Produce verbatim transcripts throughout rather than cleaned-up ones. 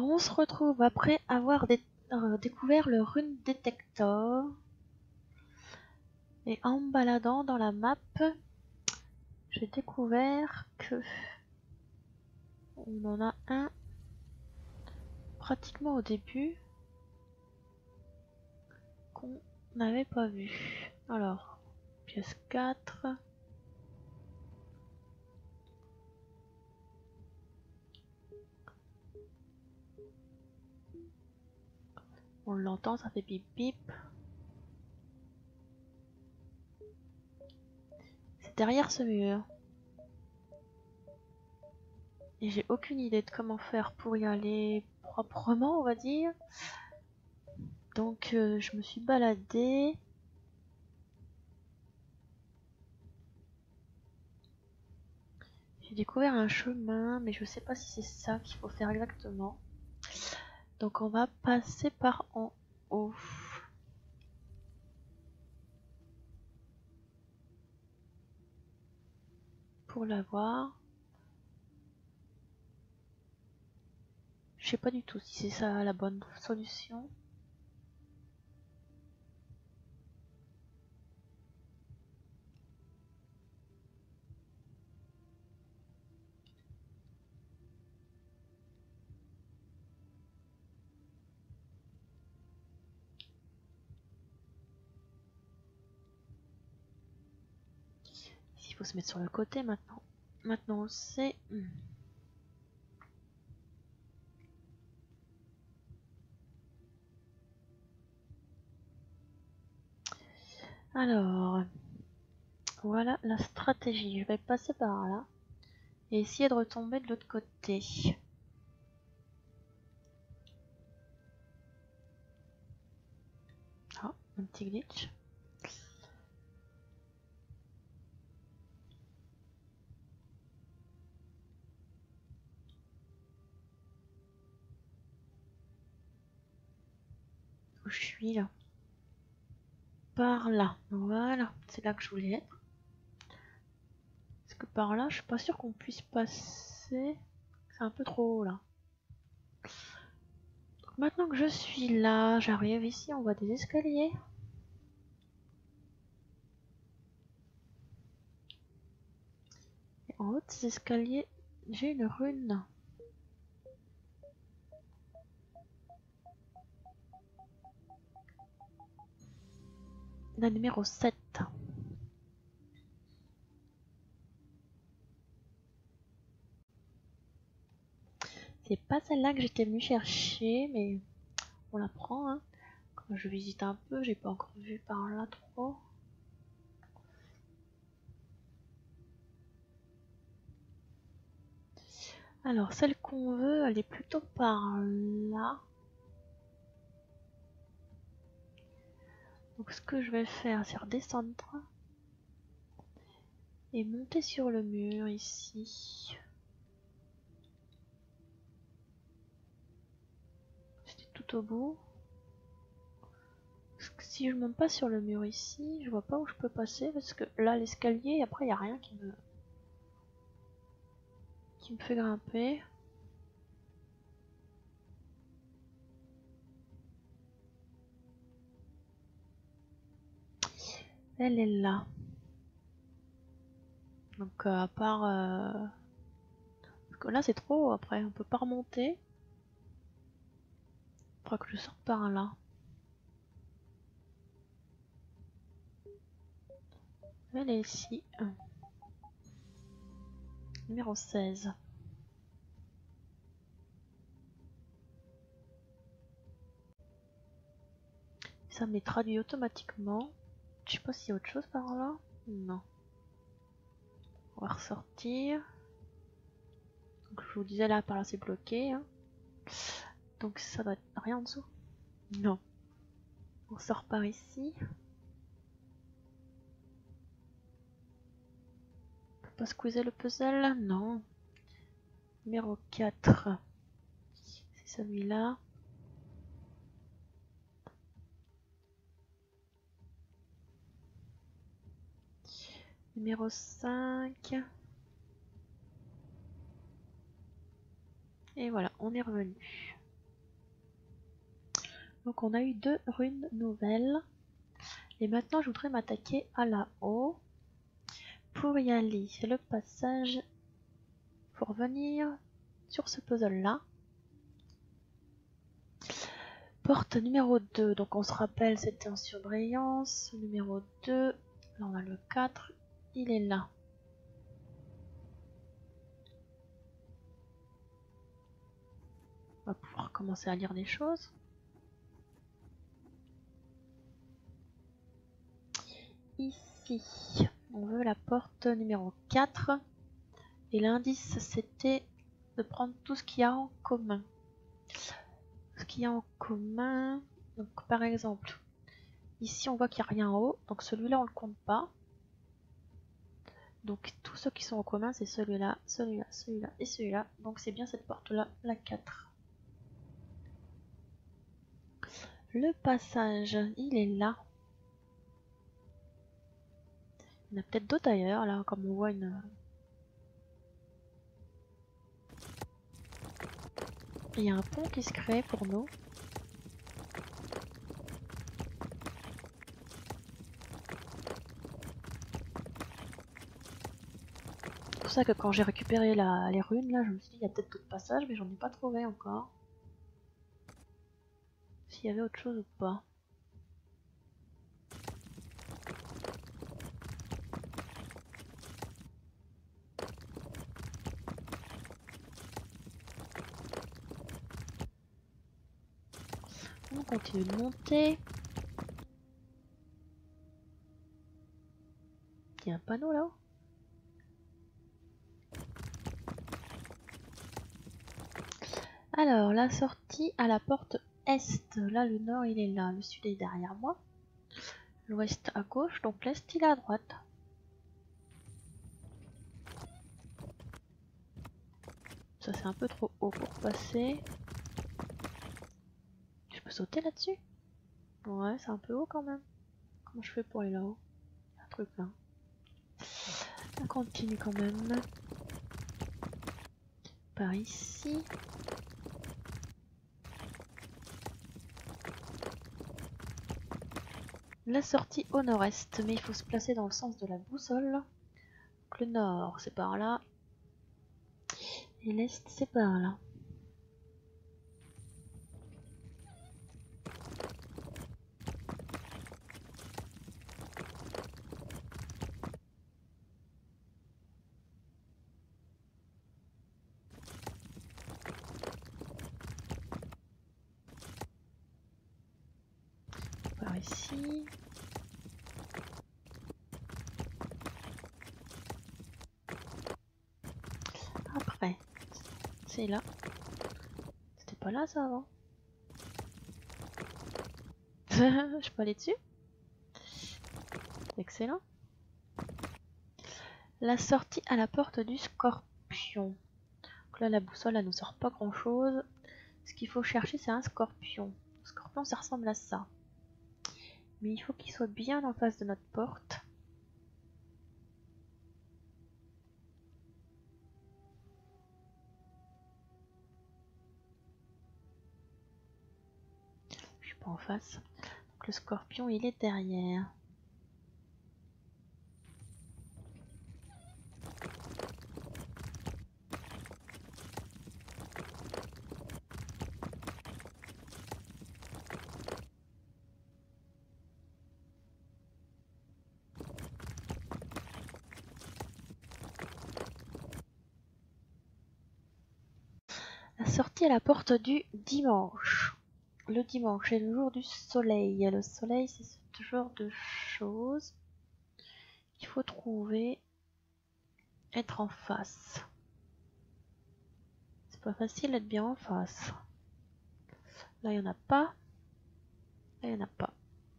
on se retrouve après avoir dé euh, découvert le Rune Detector. Et en me baladant dans la map, j'ai découvert que on en a un pratiquement au début qu'on n'avait pas vu. Alors, pièce quatre. On l'entend, ça fait bip bip. C'est derrière ce mur. Et j'ai aucune idée de comment faire pour y aller proprement, on va dire. Donc euh, je me suis baladée. J'ai découvert un chemin, mais je sais pas si c'est ça qu'il faut faire exactement. Donc on va passer par en haut. Pour l'avoir. Je sais pas du tout si c'est ça la bonne solution. Il faut se mettre sur le côté maintenant. Maintenant on sait. Alors, voilà la stratégie. Je vais passer par là et essayer de retomber de l'autre côté. Ah, un petit glitch. Où je suis là? Par là. Voilà, c'est là que je voulais être. Parce que par là, je suis pas sûre qu'on puisse passer. C'est un peu trop haut là. Donc maintenant que je suis là, j'arrive ici, on voit des escaliers. Et en haut de ces escaliers, j'ai une rune. La numéro sept. C'est pas celle-là que j'étais venue chercher, mais on la prend. Hein. Quand je visite un peu, j'ai pas encore vu par là trop. Alors, celle qu'on veut, elle est plutôt par là. Donc, ce que je vais faire, c'est redescendre et monter sur le mur ici. C'était tout au bout. Parce que si je monte pas sur le mur ici, je vois pas où je peux passer parce que là, l'escalier, après, il n'y a rien qui me qui me fait grimper. Elle est là. Donc euh, à part... Euh... Parce que là c'est trop haut après, on peut pas remonter. Il faudra que je sorte par là. Elle est ici. Numéro seize. Ça me les traduit automatiquement. Je sais pas s'il y a autre chose par là. Non. On va ressortir. Donc je vous disais là, par là c'est bloqué. Hein. Donc ça doit être rien en dessous. Non. On sort par ici. On peut pas squeezer le puzzle? Non. Numéro quatre. C'est celui-là. Numéro cinq. Et voilà, on est revenu. Donc on a eu deux runes nouvelles. Et maintenant je voudrais m'attaquer à là-haut. Pour y aller, c'est le passage pour venir sur ce puzzle là. Porte numéro deux, donc on se rappelle c'était en surbrillance. Numéro deux, là on a le quatre, il est là. On va pouvoir commencer à lire des choses. Ici, on veut la porte numéro quatre. Et l'indice c'était de prendre tout ce qu'il y a en commun. Ce qu'il y a en commun, donc par exemple, ici on voit qu'il n'y a rien en haut, donc celui-là on le compte pas. Donc tous ceux qui sont en commun c'est celui-là, celui-là, celui-là et celui-là. Donc c'est bien cette porte-là, la quatre. Le passage, il est là. Il y en a peut-être d'autres ailleurs, là, comme on voit une... Il y a un pont qui se crée pour nous. C'est pour ça que quand j'ai récupéré la... les runes, là, je me suis dit, il y a peut-être d'autres passages, mais j'en ai pas trouvé encore. S'il y avait autre chose ou pas. On continue de monter. Il y a un panneau là-haut. Alors, la sortie à la porte est. Là, le nord, il est là. Le sud est derrière moi. L'ouest à gauche, donc l'est, il est à droite. Ça, c'est un peu trop haut pour passer. Je peux sauter là-dessus? Ouais, c'est un peu haut quand même. Comment je fais pour aller là-haut? Il y a un truc là. On continue quand même. Par ici. La sortie au nord-est, mais il faut se placer dans le sens de la boussole. Donc le nord, c'est par là. Et l'est, c'est par là. Par ici. Après, c'est là. C'était pas là ça avant. Je peux aller dessus? Excellent. La sortie à la porte du scorpion. Donc là la boussole elle nous sort pas grand chose. Ce qu'il faut chercher c'est un scorpion. Le scorpion ça ressemble à ça. Mais il faut qu'il soit bien en face de notre porte. Je suis pas en face. Donc le scorpion il est derrière. La sortie à la porte du dimanche. Le dimanche est le jour du soleil. Le soleil c'est ce genre de choses qu'il faut trouver, être en face. C'est pas facile d'être bien en face. Là il n'y en a pas. Là il n'y en a pas.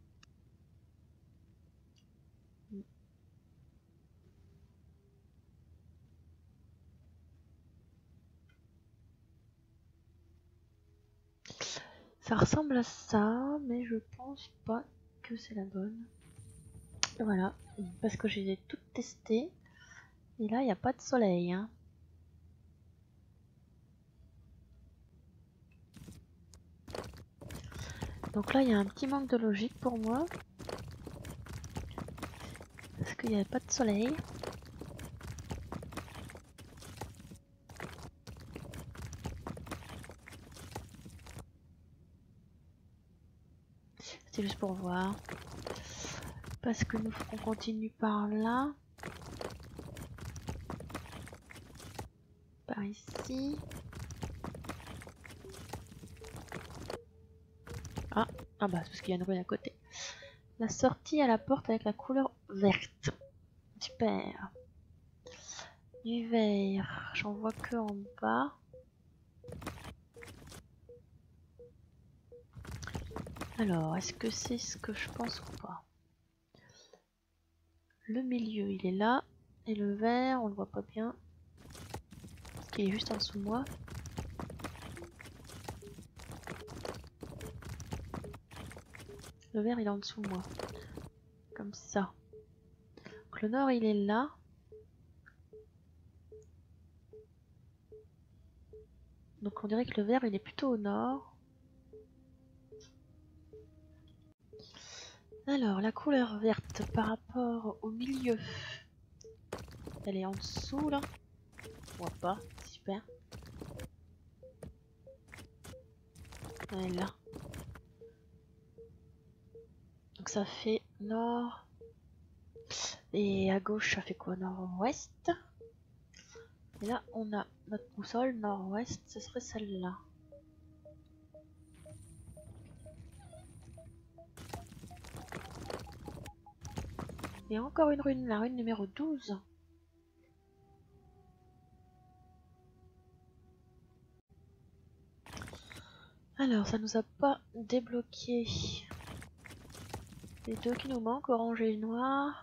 Ça ressemble à ça, mais je pense pas que c'est la bonne. Voilà, parce que je les ai toutes testées. Et là, il n'y a pas de soleil. Hein. Donc là, il y a un petit manque de logique pour moi. Parce qu'il n'y avait pas de soleil. C'était juste pour voir. Parce que nous, faut qu'on continue par là. Par ici. Ah, ah bah, c'est parce qu'il y a une rue à côté. La sortie à la porte avec la couleur verte. Super. Du vert, j'en vois que en bas. Alors, est-ce que c'est ce que je pense ou pas? Le milieu, il est là. Et le vert, on le voit pas bien. Parce qu'il est juste en dessous de moi. Le vert, il est en dessous de moi. Comme ça. Donc le nord, il est là. Donc on dirait que le vert, il est plutôt au nord. Alors, la couleur verte par rapport au milieu. Elle est en dessous, là. On voit pas. Super. Elle est là. Donc ça fait nord. Et à gauche, ça fait quoi? Nord-ouest. Et là, on a notre boussole nord-ouest, ce serait celle-là. Et encore une rune, la rune numéro douze. Alors, ça nous a pas débloqué les deux qui nous manquent, orange et noir.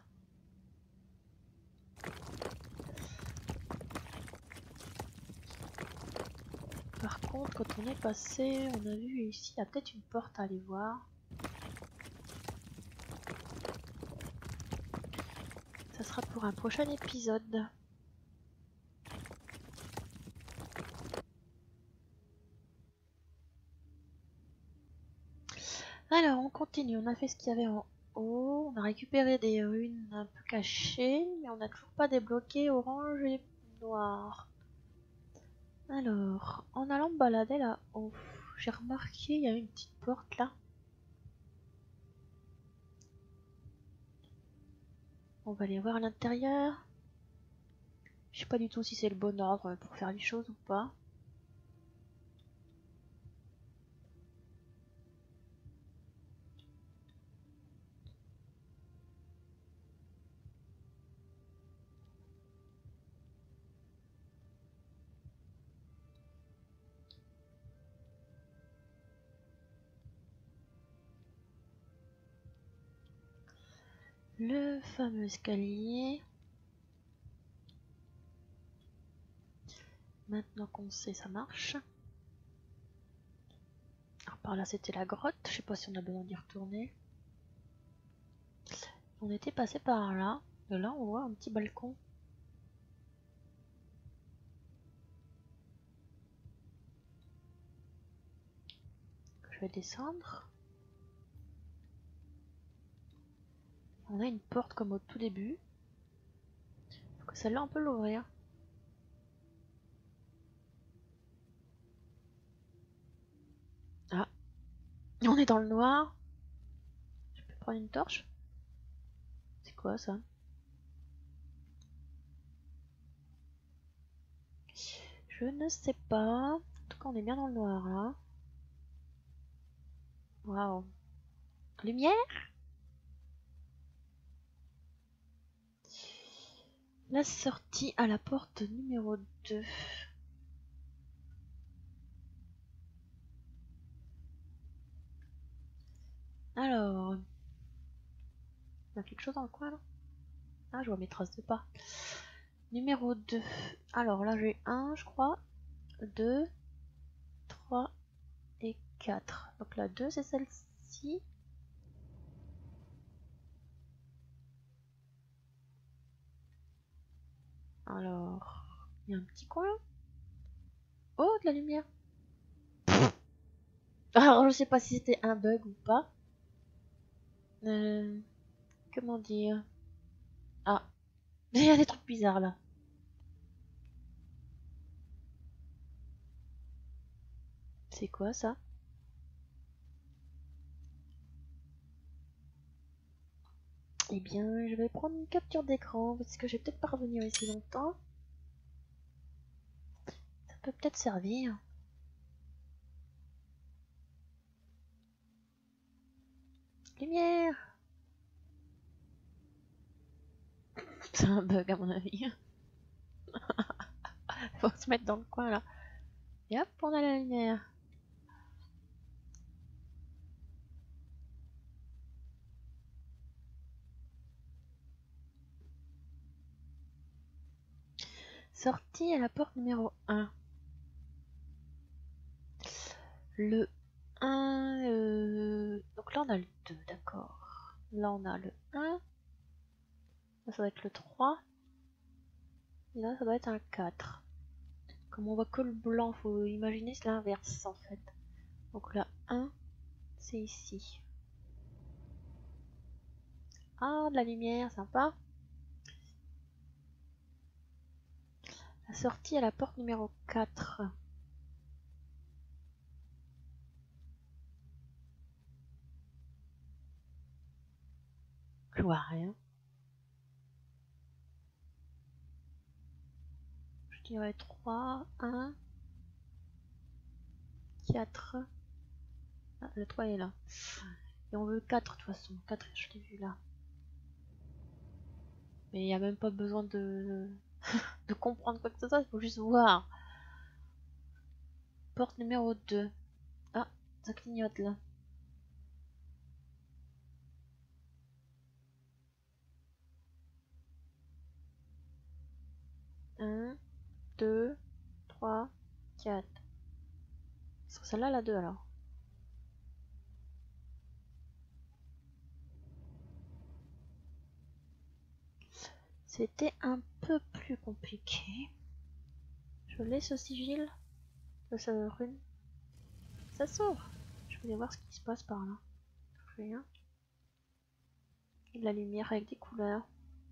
Par contre, quand on est passé, on a vu ici, il y a peut-être une porte à aller voir. Ça sera pour un prochain épisode. Alors, on continue. On a fait ce qu'il y avait en haut. On a récupéré des runes un peu cachées, mais on n'a toujours pas débloqué orange et noir. Alors, en allant me balader là-haut, j'ai remarqué il y a une petite porte là. On va aller voir à l'intérieur. Je sais pas du tout si c'est le bon ordre pour faire les choses ou pas. Le fameux escalier. Maintenant qu'on sait, ça marche. Alors par là c'était la grotte, je sais pas si on a besoin d'y retourner. On était passé par là, et là on voit un petit balcon. Je vais descendre. On a une porte comme au tout début. Faut que celle-là on peut l'ouvrir. Ah, on est dans le noir. Je peux prendre une torche? C'est quoi ça? Je ne sais pas. En tout cas, on est bien dans le noir là. Waouh. Lumière? La sortie à la porte numéro deux. Alors. Il y a quelque chose dans le coin là? Ah, je vois mes traces de pas. Numéro deux. Alors là, j'ai un, je crois. deux, trois et quatre. Donc la deux, c'est celle-ci. Alors, il y a un petit coin. Oh, de la lumière. Alors je sais pas si c'était un bug ou pas. Euh, comment dire? Ah, il y a des trucs bizarres là. C'est quoi ça? Eh bien, je vais prendre une capture d'écran parce que je vais peut-être pas revenir ici longtemps. Ça peut peut-être servir. Lumière! C'est un bug à mon avis. Faut se mettre dans le coin là. Et hop, on a la lumière. Sortie à la porte numéro un. Le un... Euh... Donc là on a le deux, d'accord. Là on a le un. Là ça va être le trois. Et là ça doit être un quatre. Comme on voit que le blanc, faut imaginer c'est l'inverse en fait. Donc là un, c'est ici. Ah, de la lumière, sympa. La sortie à la porte numéro quatre. Je vois rien. Je dirais trois, un, quatre. Ah, le trois est là. Et on veut quatre de toute façon. quatre, je l'ai vu là. Mais il n'y a même pas besoin de... de comprendre quoi que ce soit, il faut juste voir. Porte numéro deux. Ah, ça clignote là. un, deux, trois, quatre. C'est celle-là la deux alors. C'était un peu plus compliqué. Je laisse ce sigil de sa rune. Ça s'ouvre. Je voulais voir ce qui se passe par là. Rien. De la lumière avec des couleurs.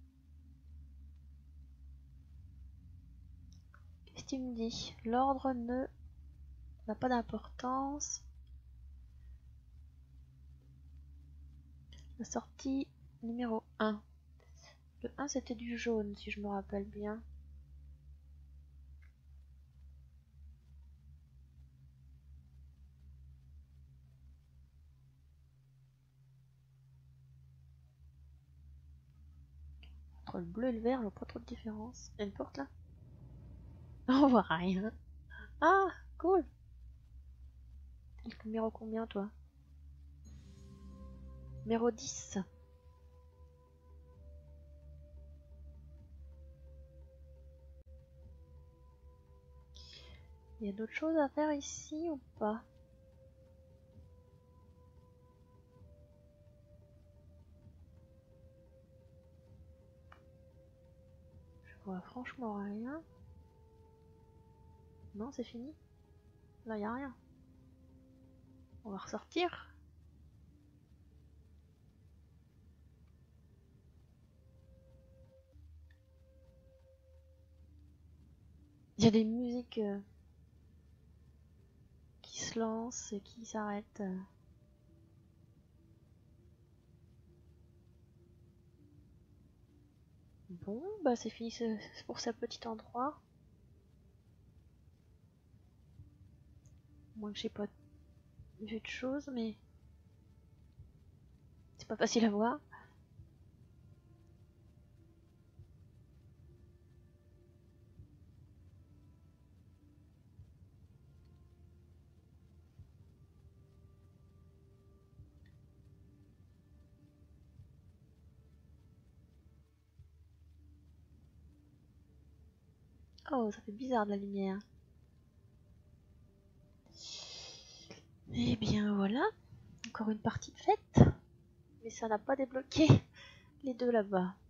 Qu'est-ce qu'il me dit? L'ordre ne n'a pas d'importance. La sortie numéro un. Le un c'était du jaune si je me rappelle bien. Entre le bleu et le vert, je vois pas trop de différence. Il y a une porte là? On voit rien. Ah, cool. T'es le numéro combien toi? Numéro dix. Il y a d'autres choses à faire ici ou pas? Je vois franchement rien. Non, c'est fini. Là, il n'y a rien. On va ressortir. Il y a des musiques euh, qui se lancent et qui s'arrêtent. euh. Bon, bah c'est fini c'est pour ce petit endroit. Moi que j'ai pas vu de choses, mais c'est pas facile à voir. Oh, ça fait bizarre de la lumière. Eh bien voilà, encore une partie de fête. Mais ça n'a pas débloqué les deux là-bas.